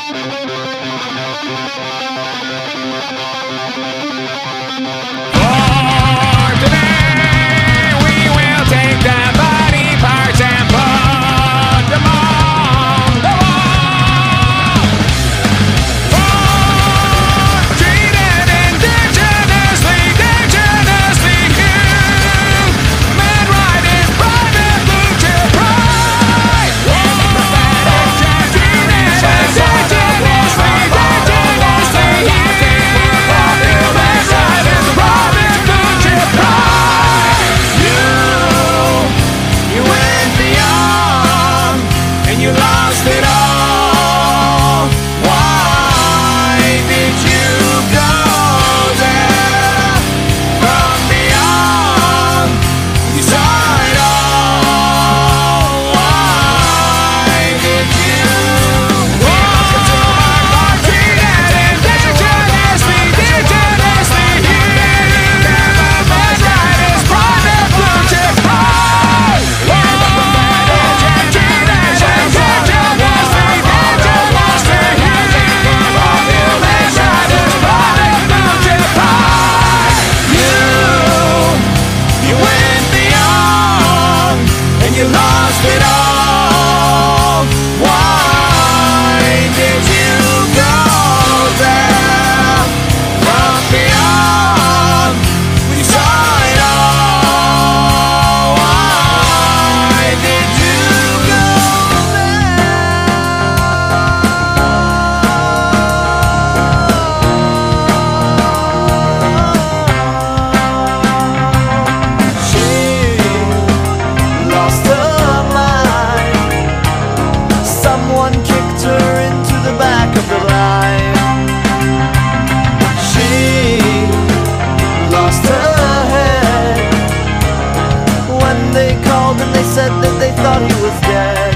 Said that they thought he was dead.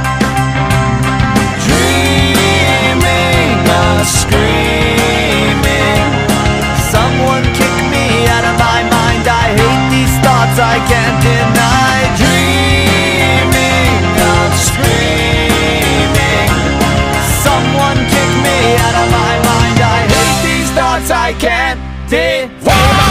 Dreaming of screaming, someone kick me out of my mind. I hate these thoughts I can't deny. Dreaming of screaming, someone kick me out of my mind. I hate these thoughts I can't deny.